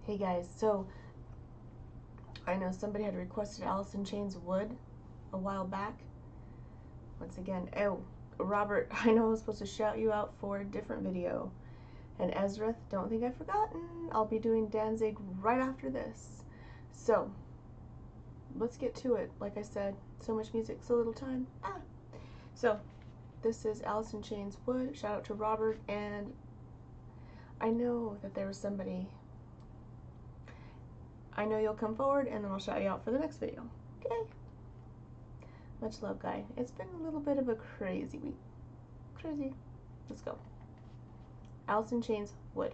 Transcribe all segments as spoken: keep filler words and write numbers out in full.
Hey guys, so I know somebody had requested Alice in Chains Wood a while back. Once again, oh, Robert, I know I was supposed to shout you out for a different video. And Ezra, don't think I've forgotten. I'll be doing Danzig right after this. So, let's get to it. Like I said, so much music, so little time. Ah! So, this is Alice in Chains Wood. Shout out to Robert, and I know that there was somebody. I know you'll come forward, and then I'll shout you out for the next video. Okay? Much love, guy. It's been a little bit of a crazy week. Crazy. Let's go. Alice in Chains Wood.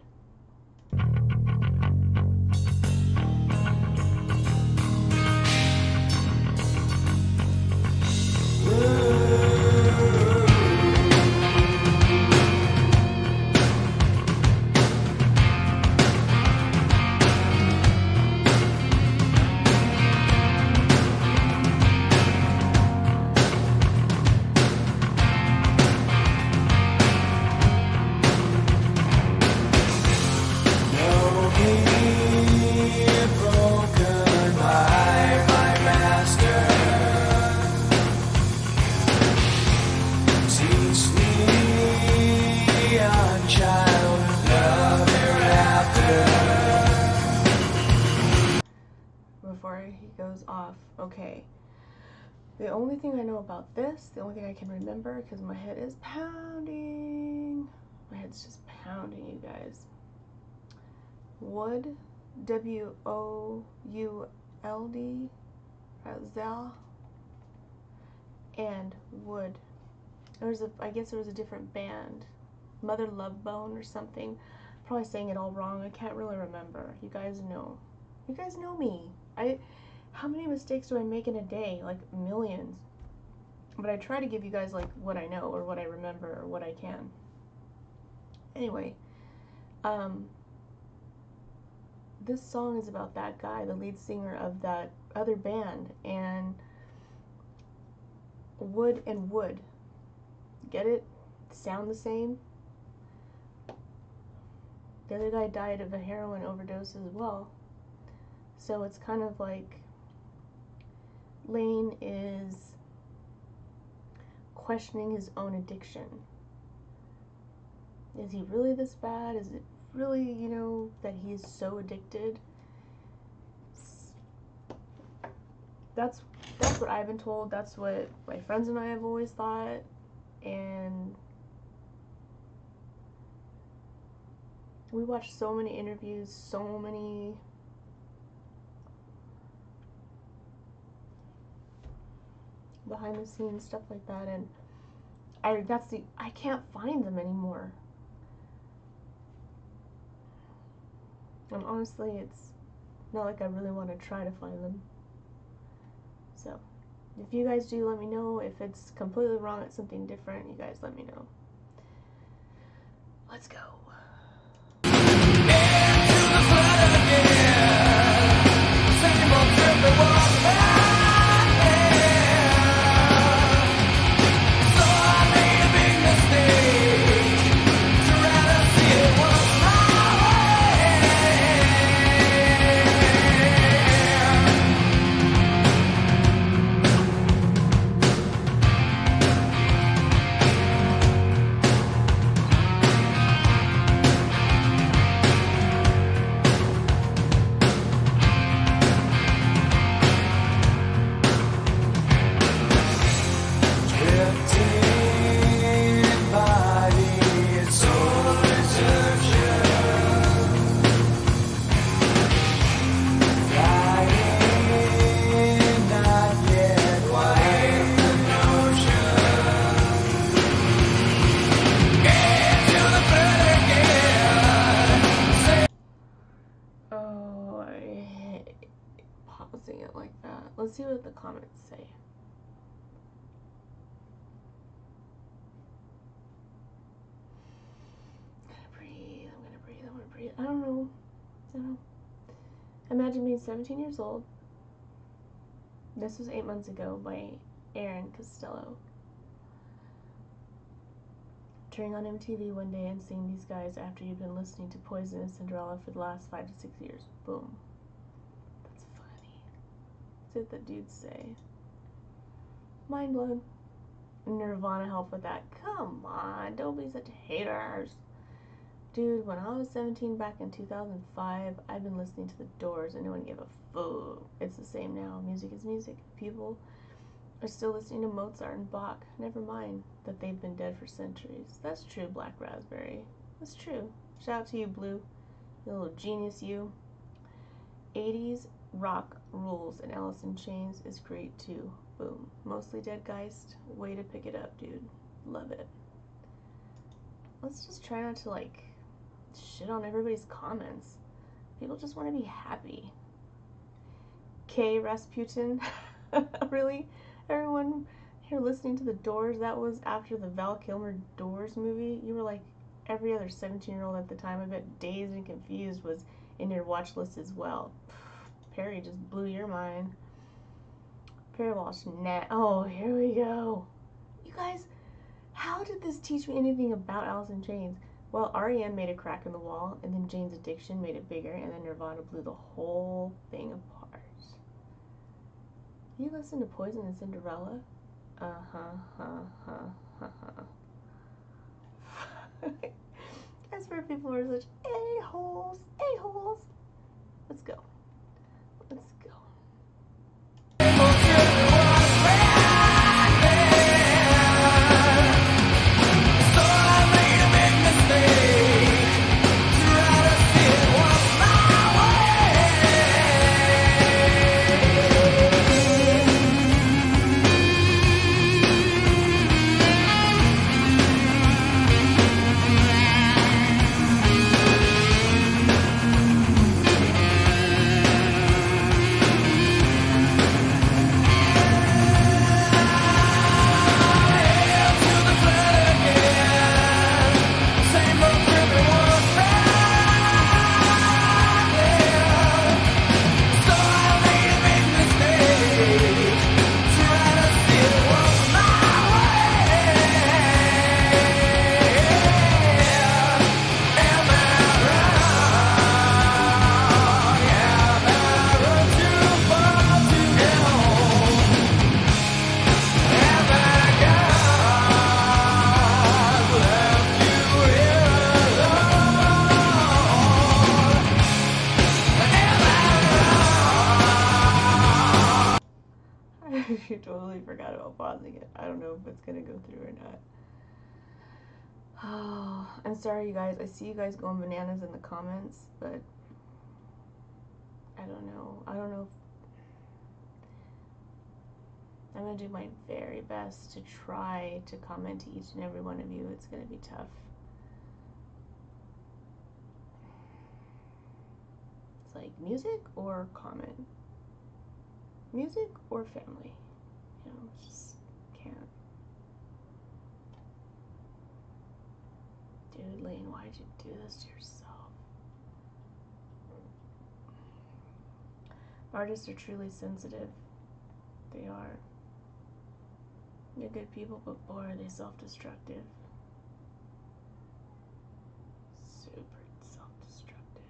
Before he goes off, okay. The only thing I know about this, the only thing I can remember, because my head is pounding. My head's just pounding, you guys. Wood, W O U L D, Zal, and Wood. There was a, I guess there was a different band, Mother Love Bone or something. Probably saying it all wrong. I can't really remember. You guys know. You guys know me. I, how many mistakes do I make in a day? Like millions. But I try to give you guys like what I know or what I remember or what I can. Anyway, um, this song is about that guy, the lead singer of that other band, and Wood and Wood. Get it? Sound the same? The other guy died of a heroin overdose as well. So it's kind of like Lane is questioning his own addiction. Is he really this bad? Is it really, you know, that he's so addicted? That's that's what I've been told. That's what my friends and I have always thought. And we watched so many interviews, so many behind the scenes stuff like that, and I that's the I can't find them anymore. And honestly, it's not like I really want to try to find them. So, if you guys do, let me know. If it's completely wrong, it's something different, you guys let me know. Let's go. It like that. Let's see what the comments say. I'm gonna breathe, I'm gonna breathe, I'm gonna breathe. I don't know. I don't know. Imagine being seventeen years old. This was eight months ago by Aaron Costello. Turning on M T V one day and seeing these guys after you've been listening to Poison and Cinderella for the last five to six years. Boom. That's funny. That's what the dudes say. Mind blown. Nirvana helped with that. Come on, don't be such haters. Dude, when I was seventeen back in two thousand five, I'd been listening to The Doors and no one gave a fuck. It's the same now. Music is music. People are still listening to Mozart and Bach. Never mind that they've been dead for centuries. That's true, Black Raspberry. That's true. Shout out to you, Blue. You little genius, you. eighties rock rules, and Alice in Chains is great too. Boom. Mostly Dead Geist. Way to pick it up, dude. Love it. Let's just try not to, like, shit on everybody's comments. People just want to be happy. K. Rasputin? Really? Everyone here listening to The Doors, that was after the Val Kilmer Doors movie? You were like every other seventeen-year-old at the time. I bet Dazed and Confused was in your watch list as well. Perry just blew your mind. Perry Walsh, nah. Oh, here we go. You guys, how did this teach me anything about Alice in Chains? Well, R E M made a crack in the wall, and then Jane's Addiction made it bigger, and then Nirvana blew the whole thing apart. You listen to Poison and Cinderella? Uh-huh, huh, huh, huh, huh. I swear people are such a-holes, a-holes. Let's go. Let's go. You totally forgot about pausing it. I don't know if it's gonna go through or not. Oh, I'm sorry, you guys. I see you guys going bananas in the comments, but I don't know. I don't know if I'm gonna do my very best to try to comment to each and every one of you. It's gonna be tough. It's like music or comment, music or family. You know, just can't. Dude, Lane, why'd you do this to yourself? Artists are truly sensitive. They are. They're good people, but boy, are they self-destructive. Super self-destructive.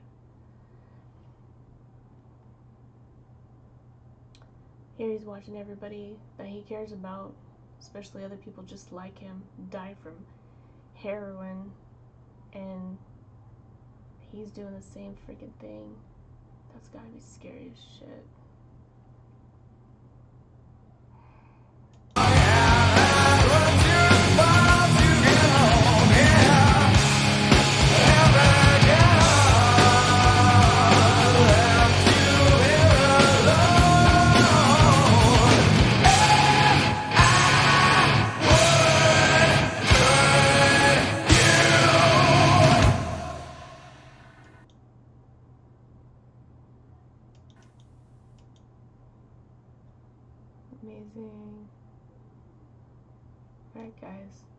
Here he's watching everybody that he cares about, especially other people just like him, die from heroin, and he's doing the same freaking thing. That's gotta be scary as shit. Amazing. Alright, guys.